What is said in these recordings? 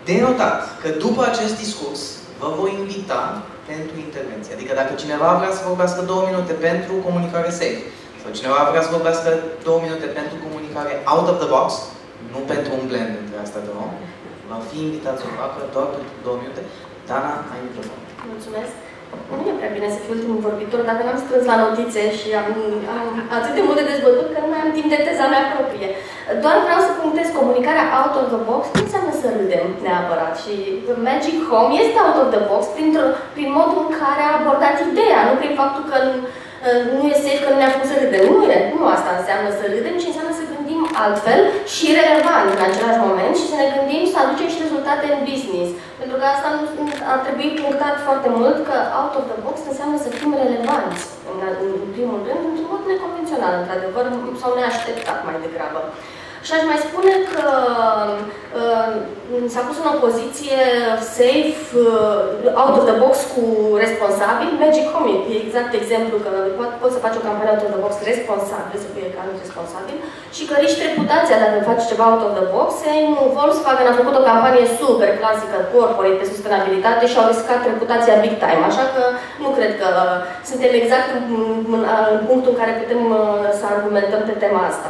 De notat că după acest discurs vă voi invita pentru intervenție. Adică dacă cineva vrea să vorbească 2 minute pentru comunicare safe, sau cineva vrea să vorbească 2 minute pentru comunicare out of the box, nu pentru un blend între astea două, va fi invitat să o facă doar pentru 2 minute. Dana, ai microfon. Mulțumesc. Nu e prea bine să fiu ultimul vorbitor, dacă n-am strâns la notițe și am atât de multe dezbătut că nu mai am timp de teza mea proprie. Doar vreau să punctez, comunicarea out of the box nu înseamnă să râdem neapărat. Și Magic Home este out of the box prin modul în care a abordat ideea, nu prin faptul că nu e safe, că nu ne-a făcut să râdem. Nu asta înseamnă să râdem, ci înseamnă să gândim altfel și relevant în același moment și să ne gândim să aducem și rezultate în business. Pentru că asta ar trebui punctat foarte mult, că out of the box înseamnă să fim relevanți, în primul rând, într-un mod neconvențional, într-adevăr, sau neașteptat mai degrabă. Și aș mai spune că s-a pus în opoziție safe, out of the box cu responsabil. Magic Home e exact exemplu că poți să faci o campanie out of the box responsabil, să fie egal responsabil, și că riști reputația dacă faci ceva out of the box. Volkswagen a făcut o campanie super clasică, corporate, pe sustenabilitate și au riscat reputația big time. Așa că nu cred că suntem exact în punctul în care putem să argumentăm pe tema asta.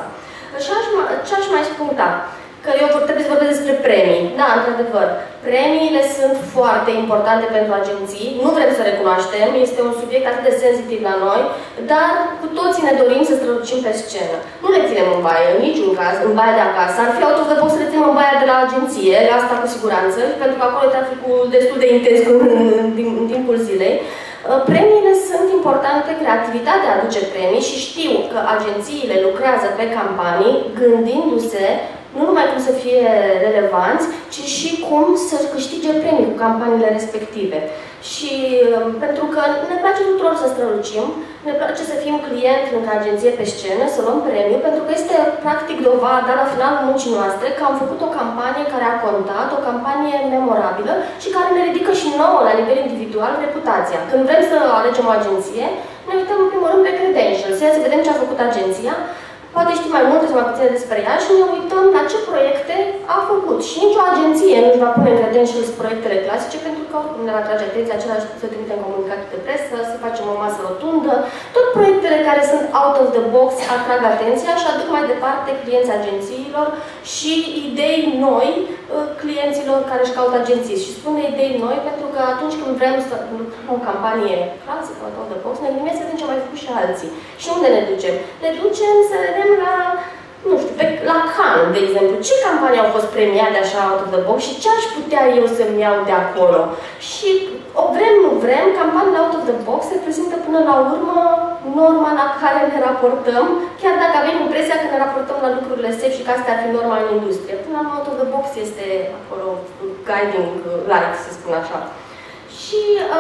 Ce aș mai spune? Da, că eu trebuie să vorbesc despre premii. Da, într-adevăr, premiile sunt foarte importante pentru agenții. Nu vrem să recunoaștem, este un subiect atât de sensitiv la noi, dar cu toții ne dorim să strălucim pe scenă. Nu le ținem în baie, în niciun caz, în baia de acasă. Ar fi out of the box să le ținem în baia de la agenție, asta cu siguranță, pentru că acolo e traficul destul de intens în timpul zilei. Premiile sunt importante, creativitatea aduce premii și știu că agențiile lucrează pe campanii gândindu-se nu numai cum să fie relevanți, ci și cum să câștige premii cu campaniile respective. Și pentru că ne place tuturor să strălucim, ne place să fim clienți într-o agenție pe scenă, să luăm premiu, pentru că este practic dovada la finalul muncii noastre că am făcut o campanie care a contat, o campanie memorabilă și care ne ridică și nouă, la nivel individual, reputația. Când vrem să alegem o agenție, ne uităm în primul rând pe credentials, să vedem ce a făcut agenția, poate știm mai multe sau mai puține despre ea și ne uităm la ce proiecte a făcut. Și nicio agenție nu își va pune în credentials proiectele clasice, pentru că oricum ne va atrage atenția, același să trimitem comunicate de presă, să facem o masă rotundă. Tot proiectele care sunt out of the box atrag atenția și aduc mai departe clienții agențiilor și idei noi clienților care își caută agenții. Și spun de idei noi pentru că atunci când vrem să lucrăm o campanie clasică, out of the box, ne gândim să vedem ce mai făcut și alții. Și unde ne ducem? Ne ducem să vedem la, nu știu, la Cannes, de exemplu. Ce campanii au fost premiate așa out of the box și ce aș putea eu să-mi iau de acolo? Și o vrem, nu vrem, campaniile out of the box reprezintă până la urmă norma la care ne raportăm, chiar dacă avem impresia că ne raportăm la lucrurile safe și că asta ar fi norma în industrie. Până la urmă, out of the box este acolo guiding light, să spun așa. Și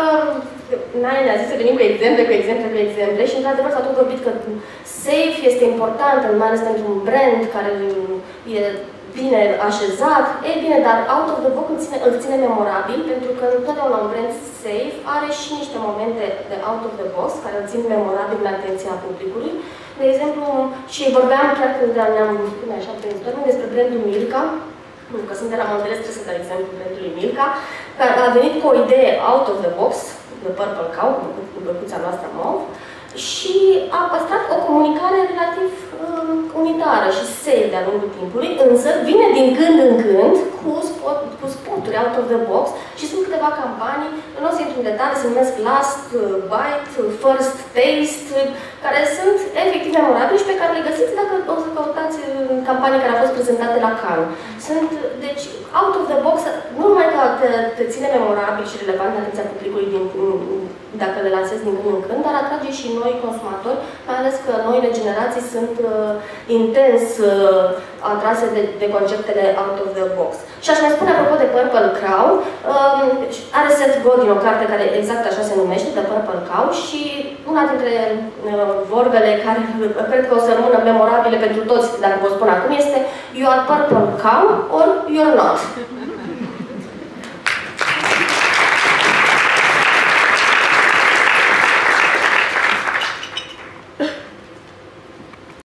Naia ne-a zis să venim cu exemple și într-adevăr s-a tot vorbit că safe este important, mai ales pentru un brand care e bine așezat. Ei bine, dar out of the box îl ține memorabil, pentru că întotdeauna un brand safe are și niște momente de out of the box care îl țin memorabil în atenția publicului. De exemplu, și vorbeam chiar când ne-am spune așa despre brandul Milka, pentru că sunt de la Mondelez, trebuie să dau exemplu brandului Milka, care a venit cu o idee out of the box, de Purple Cow, cu băcuța noastră mov, și a păstrat o comunicare relativ unitară și safe de-a lungul timpului, însă vine din când în când cu spoturi out of the box și sunt câteva campanii, nu o să intru în detalii, se numesc Last Bite, First Taste, care sunt efectiv memorabile și pe care le găsiți dacă o să căutați campanii care au fost prezentate la Cannes. Sunt, deci, out of the box, nu numai că te ține memorabil și relevant în atenția publicului dacă le lansezi din când în când, dar atrage și noi consumatori, mai ales că noile generații sunt intens atrase de conceptele out of the box. Și aș mai spune, apropo de Purple Cow, are Seth Godin o carte care exact așa se numește, The Purple Cow, și una dintre vorbele care cred că o să rămână memorabile pentru toți, dacă vă spun acum, este You are purple cow or you're not.